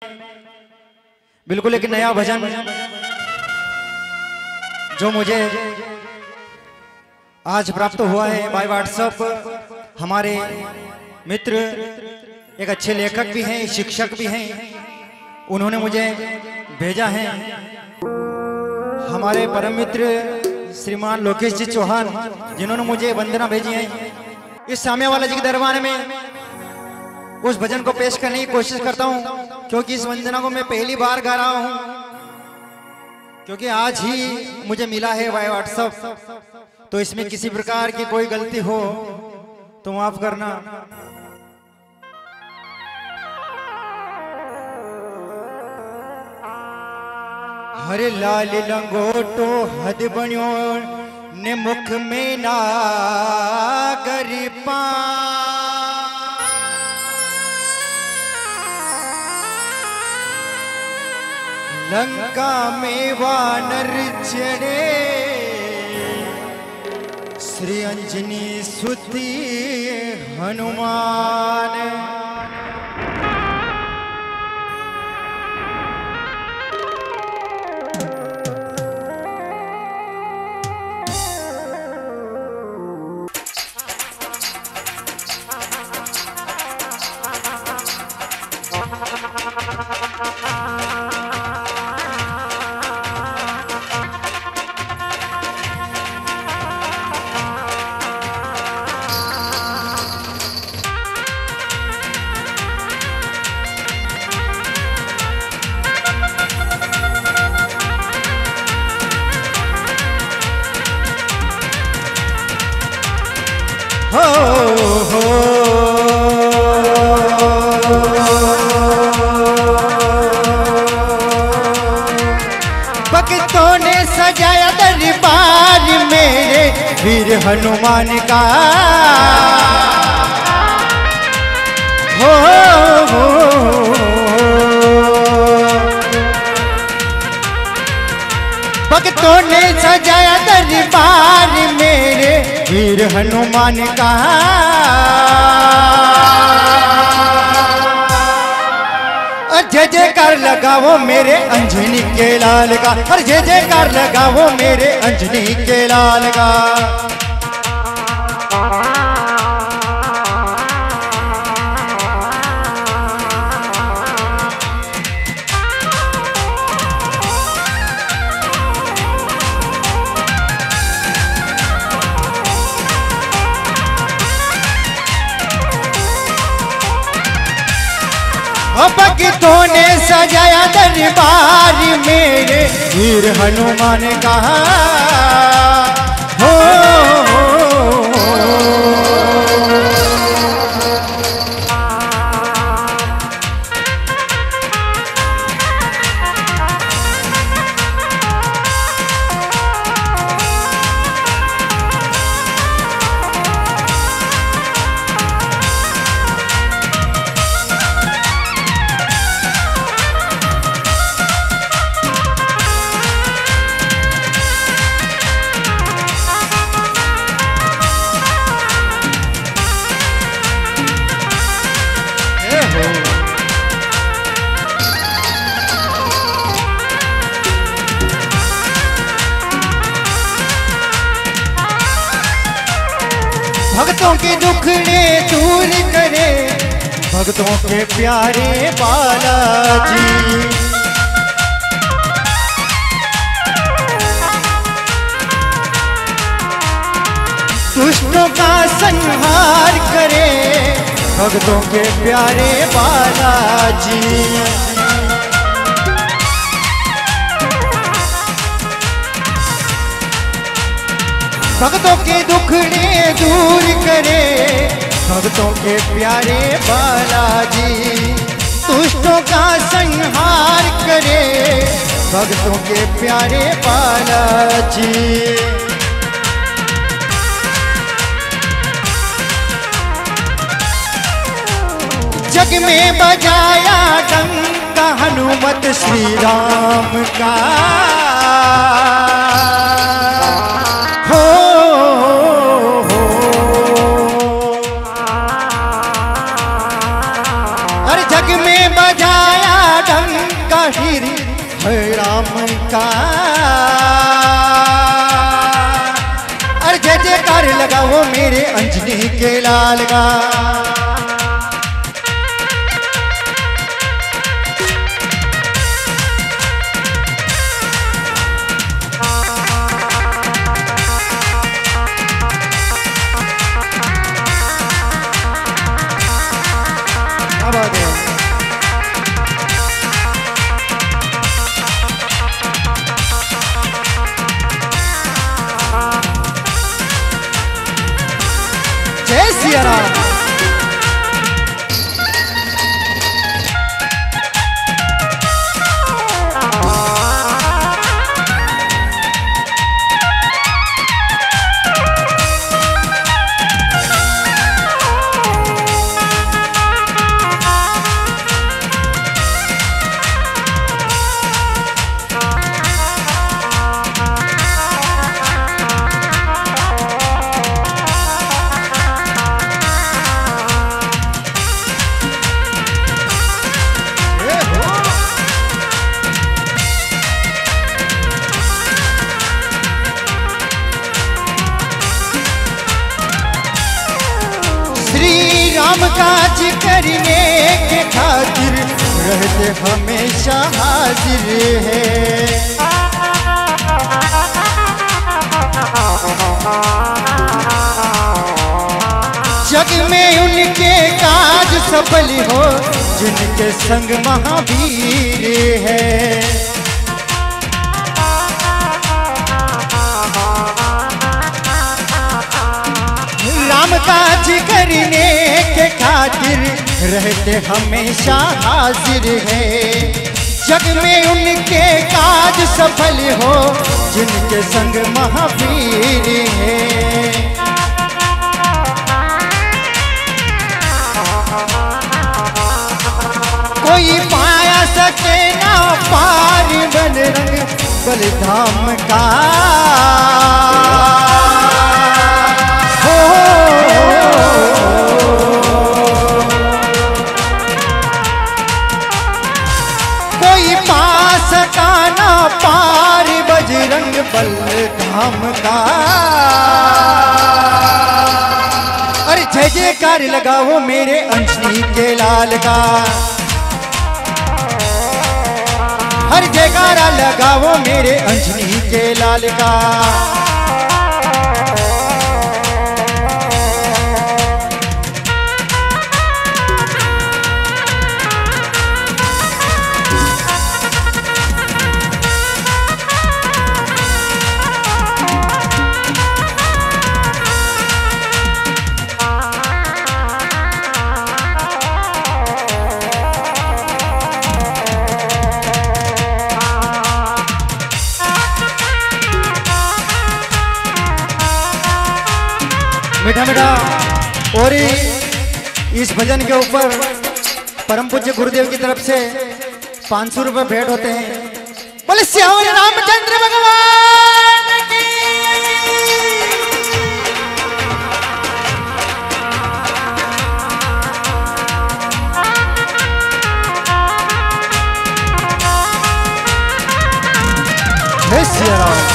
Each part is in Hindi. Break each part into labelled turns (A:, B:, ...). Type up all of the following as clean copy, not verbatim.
A: बिल्कुल एक नया भजन जो मुझे आज प्राप्त हुआ है बाय व्हाट्सएप। हमारे मित्र एक अच्छे लेखक भी हैं, शिक्षक भी हैं, उन्होंने मुझे भेजा है। हमारे परम मित्र श्रीमान लोकेश जी चौहान, जिन्होंने मुझे वंदना भेजी है। इस सामने वाला जी के दरबार में उस भजन को पेश करने की कोशिश करता हूं, क्योंकि इस वंदना को मैं पहली बार गा रहा हूं, क्योंकि आज ही मुझे मिला है वाय व्हाट्सएप। तो इसमें किसी प्रकार की कोई गलती हो तो माफ करना। हरे लाल लंगोटो हद बन्यो ने मुख में ना करी पा, लंका में वानर चढ़े श्री अंजनी सुती हनुमान। भक्तों ने सजाया दरबार मेरे वीर हनुमान का। भक्तों ने सजाया दरबार मेरे वीर हनुमान का। जय जयकार लगाओ मेरे अंजनी के लाल का, और जय जयकार लगाओ मेरे अंजनी के लाल का। भक्तों ने सजाया दरबार मेरे वीर हनुमान का। भक्तों के दुखड़े दूर करे भक्तों के प्यारे बालाजी। दुष्टों का संहार करे भक्तों के प्यारे बालाजी। भक्तों के दुखड़े दूर करे भक्तों के प्यारे बालाजी। दुष्टों का संहार करे भक्तों के प्यारे बालाजी। जग में बजाया डंका हनुमत श्री राम का। अरे जग में बजाया राम का। अरे जय जयकार लगा वो मेरे अंजनी के लाल का। जय सिया राम। राम काज करने के खातिर रहते हमेशा हाजिर है। जग में उनके काज सफल हो जिनके संग महावीर है। राम काज करने के खातिर रहते हमेशा हाजिर है। जग में उनके काज सफल हो जिनके संग महावीर है। कोई पाया सके ना पार बजरंग बलधाम का। कोई पा सका ना पार बजरंग बलधाम का। अरे जय जयकार लगाओ मेरे अंजनी के लाल का। हर जयकारा लगाओ मेरे अंजनी के लाल का। मीठा मीठा और इस भजन के ऊपर परम पूज्य गुरुदेव की तरफ से 500 रुपए भेंट होते हैं। बोले श्याम रामचंद्र भगवान की। जय सिया राम।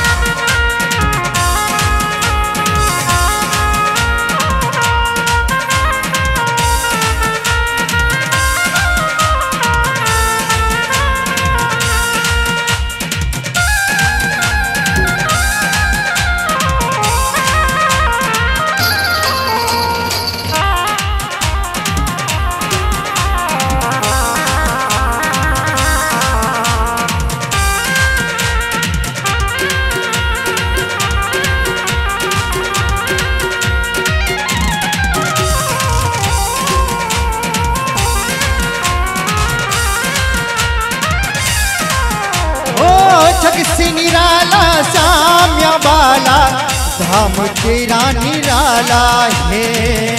A: जगसी निराला साम्या बाला धाम तेरा निराला है।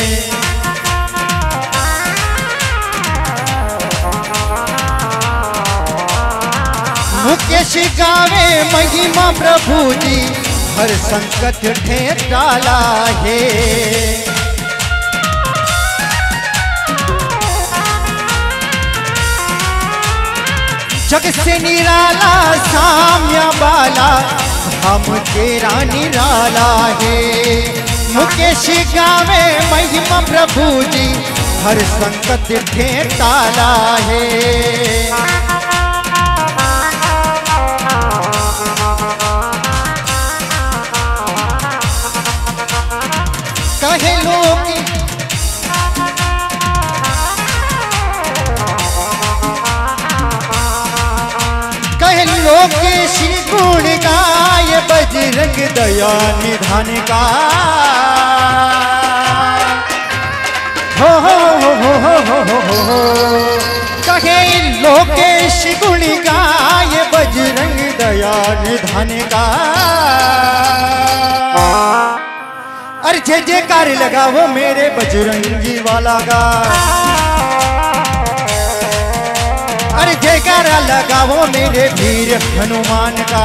A: मुकेश गावे महिमा प्रभु जी हर संकट ढेर डाला है। जग से निराला साम्य बाला हम तेरा निराला है। मुकेश गावे महिमा प्रभु जी हर संकट थे ताला है। कहे लोग श्री गुण गाय बजरंग दया निधान का। हो कहे लोकेश गुण गाय बजरंग दया निधान का। अरे जय जयकार लगा वो मेरे बजरंगी वाला का। अरे जयकारा लगाओ मेरे वीर हनुमान का।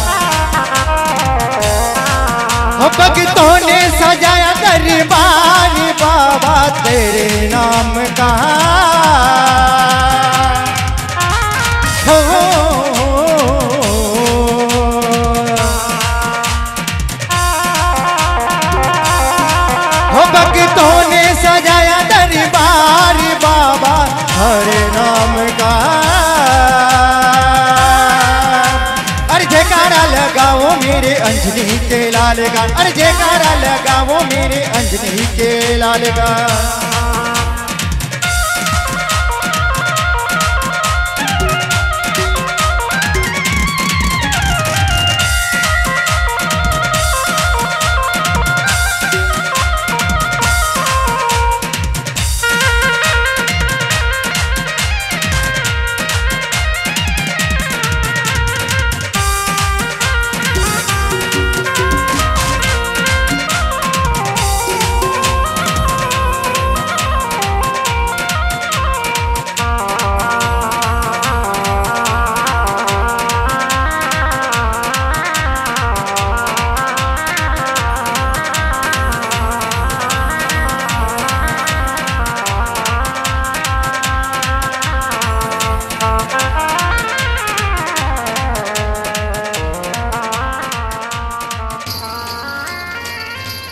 A: भक्तों ने सजाया दरबार बाबा तेरे नाम का। भक्तों ने सजाया दरबार बाबा हरे नाम का। अरे जयकारा लगाओ मेरे अंजनी के लाल का। अरे जयकारा लगाओ मेरे अंजनी के लाल का।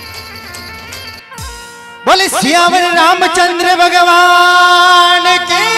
A: बोले सियावर रामचंद्र भगवान के।